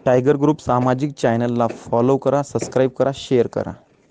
Tiger group सामाजिक चॅनलला follow करा, सबस्क्राईब करा, शेअर करा.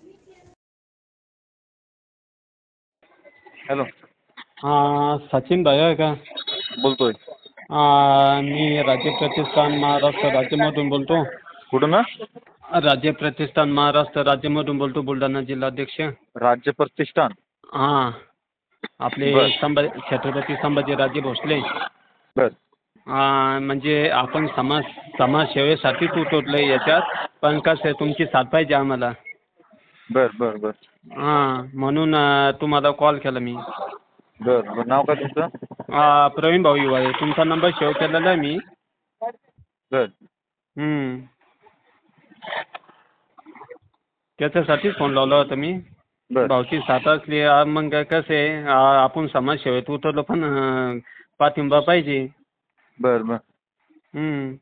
हॅलो, सचिन भाई आहे का? बोलतोय. मी राज्य प्रतिष्ठान महाराष्ट्र राज्यमधून बोलतो. कुठं ना? राज्य प्रतिष्ठान महाराष्ट्र राज्यमधून बोलतो, बुलढाणा जिल्हाध्यक्ष. राज्य प्रतिष्ठान. हां, आपले बर छत्रपती संभाजीराजे भोसले. बर म्हणजे आपण समाजसेवेसाठीच उतरलोय याच्यात, पण कसं आहे तुमची साथ पाहिजे आम्हाला. बर बर बर म्हणून तुम्हाला कॉल केला मी. बर बर नाव काय तुमचं? प्रवीण भाऊ युवाळे. तुमचा नंबर सेव्ह केलेला आहे मी. बर त्याच्यासाठीच फोन लावला होता मी. बर भाऊची साथ असली मग कसं आहे आपण समाजसेवेत उतरलो, पण पाठिंबा पाहिजे. बर बर हम्म.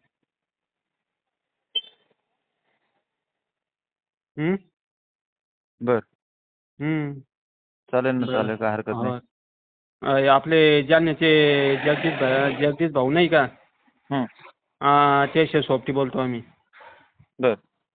हम्म. बर हम्म. चालेल ना, बरं. चालेल, काय हरकत नाही. आपले जालन्याचे जगदीश भाऊ नाही का? हं, त्याच्या सोबती बोलतो आम्ही. बर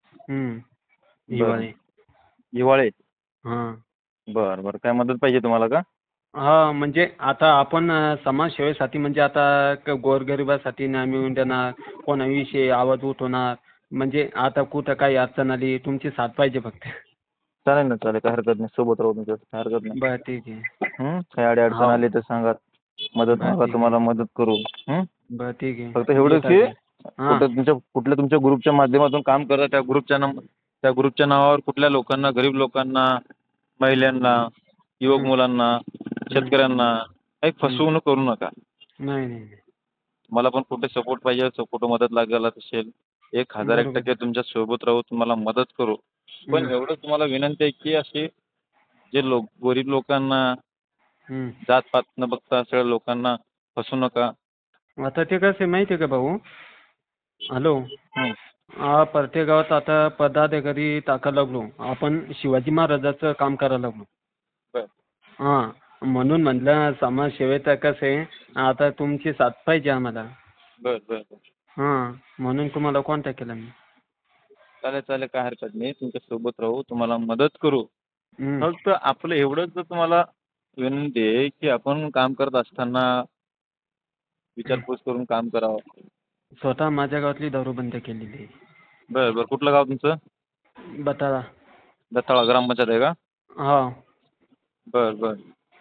बर हिवाळे. हिवाळे. हां. बर बर काय मदत पाहिजे तुम्हाला का? म्हणजे आता आपण समाजसेवेसाठी, म्हणजे आता गोरगरिबासाठी न्याय मिळवून देणार, कोणाविषयी आवाज उठवणार. म्हणजे आता कुठं काही अडचण आली तुमची साथ पाहिजे फक्त. चालेल ना, चालेल, काय हरकत नाही. सोबत राहू तुमच्या, काय हरकत नाही. बरं ठीक आहे. काही अडचण हो. आली तर सांगा, मदत बरं मागा, ठीक आहे. तुम्हाला मदत करू. बरं ठीक आहे. फक्त एवढंच येतात की ते. हां. कुठल्या तुमच्या ग्रुपच्या माध्यमातून काम करता, त्या ग्रुपच्या नावावर कुठल्या लोकांना, गरीब लोकांना, महिलांना, युवक मुलांना, शेतकऱ्यांना काही फसवणूक करू नका. नाही नाही नाही. तुम्हाला पण कुठे सपोर्ट पाहिजे, कुठं मदत लागेल असेल, 1001% बरोबर. तुमच्या सोबत राहू, तुम्हाला मदत करू. पण एवढं तुम्हाला विनंती आहे की असे जे गरीब लोकांना, जातपात न बघता सगळ्या लोकांना फसवू नका. आता ते कसं आहे माहिती आहे का भाऊ? हॅलो. हं, प्रत्येक गावात आता पदाधिकारी टाकायला लागलो. आपण शिवाजी महाराजाचं काम करायला लागलो. बर म्हणून म्हटलं समाजसेवेत कसं आहे, आता तुमची साथ पाहिजे आम्हाला. बर बर बर म्हणून तुम्हाला कॉन्टॅक्ट केला मी. चालेल, चालेल, काय हरकत नाही. तुमच्या सोबत राहू, तुम्हाला मदत करू. फक्त आपलं एवढंच तुम्हाला विनंती आहे की आपण काम करत असताना विचारपूस करून काम करावं. स्वतः माझ्या गावातली दारू बंद केलेली आहे. बर बर कुठलं गाव तुमचं? बताळा. दत्ताळा ग्रामपंचायत आहे का? हो. बर बर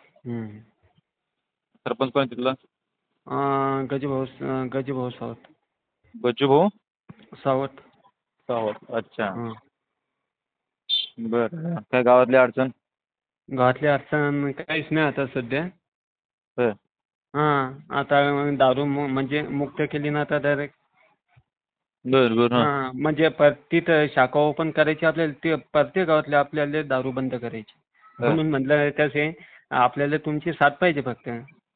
सरपंच कोण आहे तिथला? गजूभाऊ सावत. बच्चूभाऊ सावत. सावत. अच्छा. बरं काय गावातली अडचण? गावातली अडचण काहीच नाही आता सध्या. बर आता दारू म्हणजे मुक्त केली ना आता डायरेक्ट. बर बर म्हणजे तिथं शाखा ओपन करायची आपल्याला, ते प्रत्येक गावातले आपल्याला दारू बंद करायची. म्हणून म्हटलं कसे आपल्याला तुमची साथ पाहिजे फक्त.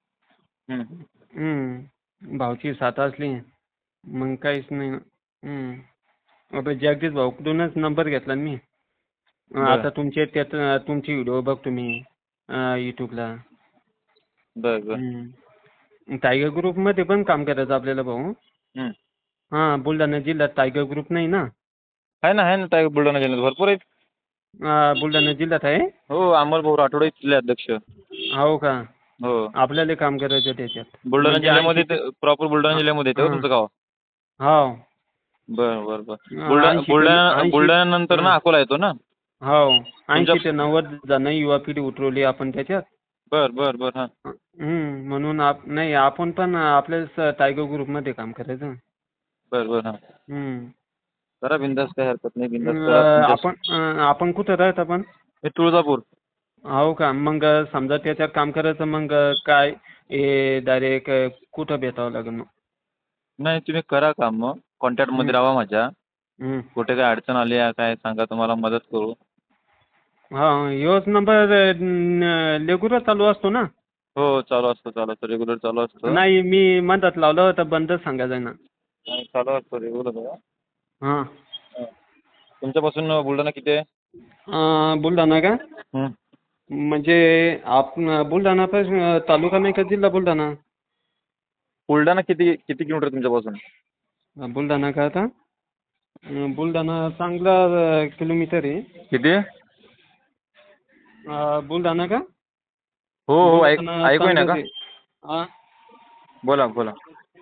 भाऊची साथ असली मग काहीच नाही. आता जगदीश भाऊकडूनच नंबर घेतला मी. आता तुमची व्हिडिओ बघतो मी यूट्यूबला. बर बर टायगर ग्रुपमध्ये पण काम करायचं आपल्याला भाऊ. बुलढाणा जिल्ह्यात टायगर ग्रुप नाही ना? आहे ना टायगर बुलढाणा जिल्ह्यात भरपूर आहेत. बुलढाणा जिल्ह्यात आहे. हो, अमरभाऊ राठोड जिल्हा अध्यक्ष. हो का? हो, आपल्याला काम करायचं त्याच्यात. बुलढाणा म्हणजे जिल्ह्यामध्ये प्रॉपर बुलढाणा जिल्ह्यामध्ये येतं तुमचं गाव? हो. बर बर बर 80 बुलढाणा नंतर ना अकोला येतो ना? हो. 80 ते 90 जण युवा पिढी उतरवली आपण त्याच्यात. बर बर बर म्हणून नाही आपण पण आपल्या टायगर ग्रुपमध्ये काम करायचं. बर बर जरा बिंदास, काय हरकत नाही, बिंदास करा. आपण कुठं राहत आपण? तुळजापूर. हो का? मग समजा त्याच्यात काम करायचं मग काय डायरेक्ट कुठं भेटावं लागेल मग? नाही, तुम्ही करा काम, मग कॉन्टॅक्टमध्ये राहा माझ्या. कुठे काय अडचण आली आहे काय सांगा, तुम्हाला मदत करू. ह्योच नंबर रेग्युलर चालू असतो ना? हो, चालू असतो रेग्युलर चालू असतो. नाही, मी मधात लावलं होतं, बंदच सांगायचं ना. चालू असतो रेग्युलर. हां. तुमच्यापासून बुलढाणा किती आहे? बुलढाणा का? म्हणजे बुलढाणा पण तालुका नाही का, जिल्हा बुलढाणा? बुलढाणा किती किलोमीटर तुमच्यापासून? बुलढाणा का आता? बुलढाणा चांगला किलोमीटर आहे. किती? बुलढाणा का? हो हो, बुलढाणा ऐकू ना चांगलंच का? आहे. हा, बोला बोला.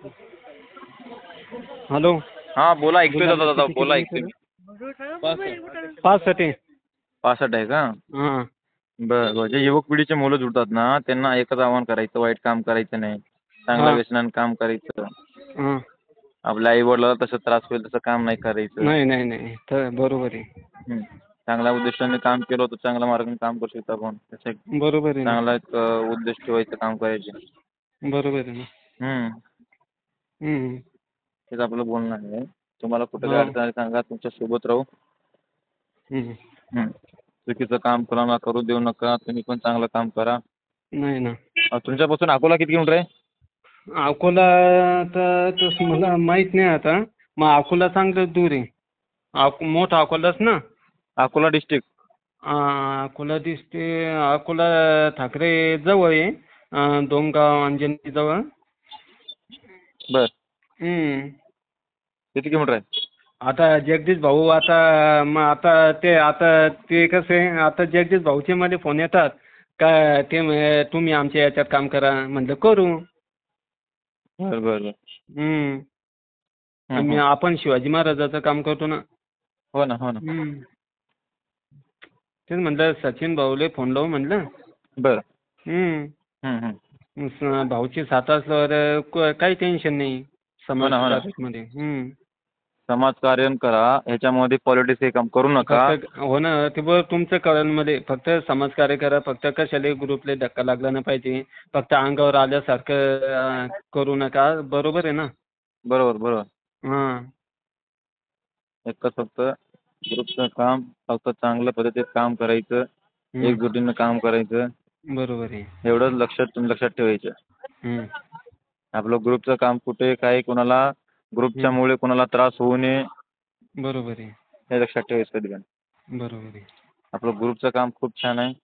हॅलो. हा बोला, ऐकतोय बुलढाणा दादा, किती बोला, किलोमीटर ऐकतोय मी. आहे? 65. 65 आहे का? हां बरं बरं. जे युवक पिढीचे मुलं जुळतात ना, त्यांना एकच आव्हान करायचं, वाईट काम करायचं नाही, चांगल्या हां व्यसनानं काम करायचं. हां. आपल्या आई वडिलाला तसं त्रास होईल तसं काम नाही करायचं. नाही नाही नाही, तर बरोबर आहे. चांगल्या उद्दिष्टाने काम केलं तर चांगल्या मार्गाने काम करू शकतो आपण. त्याचा एक बरोबर आहे ना. चांगला एक उद्देश ठेवायचं काम करायचे. बरोबर आहे ना. हम्म. हम्म. तेच आपलं बोलणं आहे. तुम्हाला कुठं काय हो. अडचण आली सांगा, तुमच्या सोबत राहू. हम्म. चुकीचं काम कोणाला करू देऊ नका. तुम्ही पण चांगलं काम करा. नाही ना. तुमच्यापासून अकोला किती किलोमीटर आहे? अकोला तर तसं मला माहित नाही आता. मग अकोला चांगलं दूर आहे. मोठा अकोलाच ना. अकोला डिस्ट्रिक्ट. अकोला अकोला ठाकरे जवळ आहे. डोमगाव अंजनी जवळ. बर. हम्म. किती किलोमीटर आहे? आता जगदीश भाऊ आता ते कसं आहे, आता जगदीश भाऊचे मला फोन येतात का ते तुम्ही आमच्या याच्यात काम करा. म्हणलं करू. बरं बरं बरं. हम्म. हं, हं. आपण शिवाजी महाराजाचं काम करतो ना. हो ना हो ना. तेच म्हणलं सचिन भाऊले फोन लावू म्हणलं. बरं. हम्म. हं, हं. भाऊची साथ असल्यावर काही टेन्शन नाही हो ना हो ना. समाजकार्यामध्ये. समाजकार्य करा, ह्याच्यामध्ये पॉलिटिक्स हे काम करू नका. फक्त हो ना, ते बरं तुमचं कळणमध्ये फक्त समाजकार्य करा. फक्त कशाला ग्रुपला धक्का लागला नाही पाहिजे. फक्त अंगावर आल्यासारखं करू नका. बरोबर आहे ना. बरोबर बरोबर. हां. एकच फक्त ग्रुपचं काम, फक्त चांगल्या पद्धतीत काम करायचं, एकजुटीनं काम करायचं. बरोबर आहे. एवढंच लक्षात ठेवायचं. हम्म. आपलं ग्रुपचं काम कुठे काय कोणाला ग्रुपच्यामुळे कोणाला त्रास होऊ नये बरोबर आहे. हे लक्षात ठेवायचं कधी पण. बरोबर आहे. आपलं ग्रुपचं काम खूप छान आहे.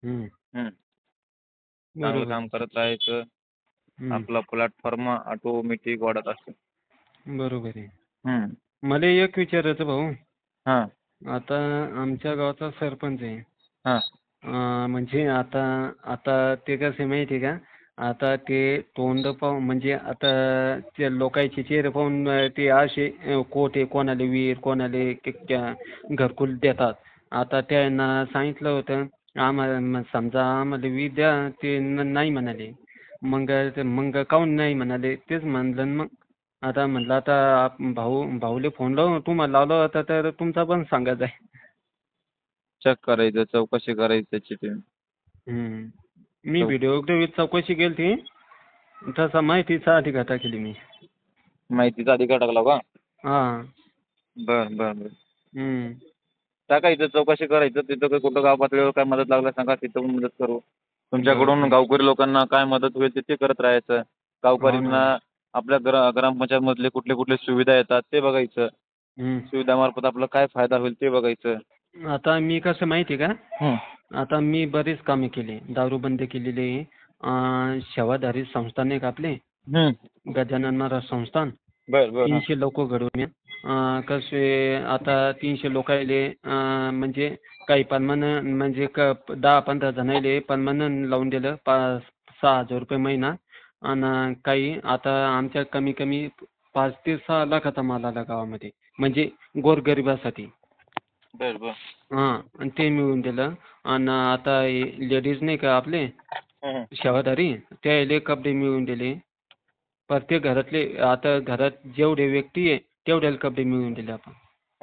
चांगलं बरोबर काम आहे. करत राहायचं. आपला प्लॅटफॉर्म ऑटोमॅटिक वाढत असतो. बरोबर आहे. मला एक विचारायचं भाऊ. हां आता आमच्या गावाचा सरपंच आहे. हां म्हणजे आता आता ते कसं आहे माहिती आहे का. आता ते तोंड पाहून म्हणजे आता ते लोकांचे चेहरे पाहून ते असे कोठे कोणाला विहीर कोणाला घरकुल देतात. आता त्यांना सांगितलं होतं आम्हाला समजा आम्हाला विहीर द्या. ते नाही म्हणाले. मग काहून नाही म्हणाले तेच म्हणलं. मग आता म्हटलं आता भाऊले फोन लावून तुम्हाला लावला होता तर तुमचा पण सांगायचा आहे. चेक करायचं, चौकशी करायची त्याची ते. मी व्हिडिओ चौकशी केली ती. तसा माहितीचा अधिकार केली मी. माहितीचा अधिकार टाकला का? हां. बरं बरं बरं. टाकायचं, चौकशी करायचं. तिथं काही कुठं गाव पातळीवर काय मदत लागलं सांगा, तिथं पण मदत करू. तुमच्याकडून गावकरी लोकांना काय मदत होईल ते करत राहायचं. गावकऱ्यांना आपल्या ग्रामपंचायतमधले कुठले कुठले सुविधा येतात ते बघायचं. सुविधामार्फत आपला काय फायदा होईल ते बघायचं. आता मी कसं माहिती आहे का. आता मी बरीच कामे केली. दारूबंदी केलेली आहे. सेवाधारी संस्थान एक आपले गजानन महाराज संस्थान. बरं बरं. 300 लोक घडवून कसे आता 300 लोकायले म्हणजे काही परमनंट म्हणजे 10-15 जणायले परमनंट लावून दिलं. 6,000 रुपये महिना. आणि काही आता आमच्या कमी 5 ते 6 लाखाचा माल आला गावामध्ये म्हणजे गोरगरिबासाठी. बरं बरं. आणि ते मिळून दिलं. आणि आता लेडीज नाही का आपले सेवाधारी त्याले कपडे मिळवून दिले. प्रत्येक घरातले आता घरात जेवढे व्यक्ती आहे तेवढ्याला कपडे मिळवून दिले आपण.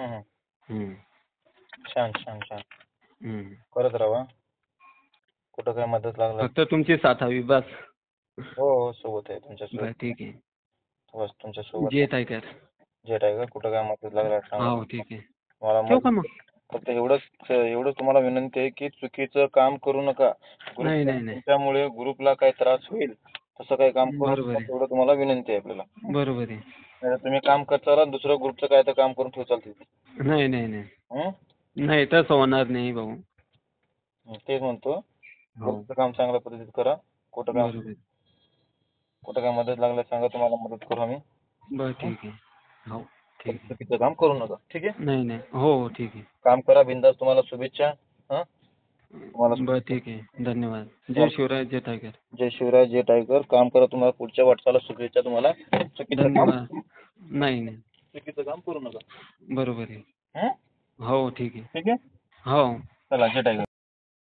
छान छान छान. करत राहा. कुठं काय मदत लागलं फक्त तुमची साथ हवी बस. हो सोबत आहे तुमच्या सोबत. बरं ठीक आहे. बस तुमच्या सोबत जे टायगर. जे टायगर कुठं काय मदत लागलं सांगा. हो ठीक आहे. मला ठेवू का मग. फक्त एवढंच तुम्हाला विनंती आहे की चुकीचं काम करू नका. नाही नाही नाही. त्यामुळे ग्रुपला काही त्रास होईल तसं काही काम करू बरोबर नका. आहे. एवढं तुम्हाला विनंती आहे आपल्याला. बरोबर आहे. नाहीतर तुम्ही काम करताना दुसरं ग्रुपचं काय तर काम करून ठेवू चालते. नाही नाही नाही. नाही तसं होणार नाही भाऊ. तेच म्हणतो. ग्रुपचं काम चांगल्या पद्धतीत करा. कुठं काय मदत लागल्यास सांगा, तुम्हाला मदत करू आम्ही. बरं ठीक आहे. हो. ठीक आहे. चुकीचं काम करू नका. ठीक आहे. नाही नाही, हो ठीक आहे. काम करा बिंदास. तुम्हाला शुभेच्छा. हां बरं ठीक आहे, धन्यवाद. जय शिवराय, जय टायगर. जय शिवराय, जय टायगर. काम करा. तुम्हाला पुढच्या वाटचाला शुभेच्छा तुम्हाला. चुकीचं काम धन्यवाद. नाही नाही, चुकीचं काम करू नका. बरोबर आहे. हं? हो ठीक आहे. ठीक आहे. हो. चला, जय टायगर.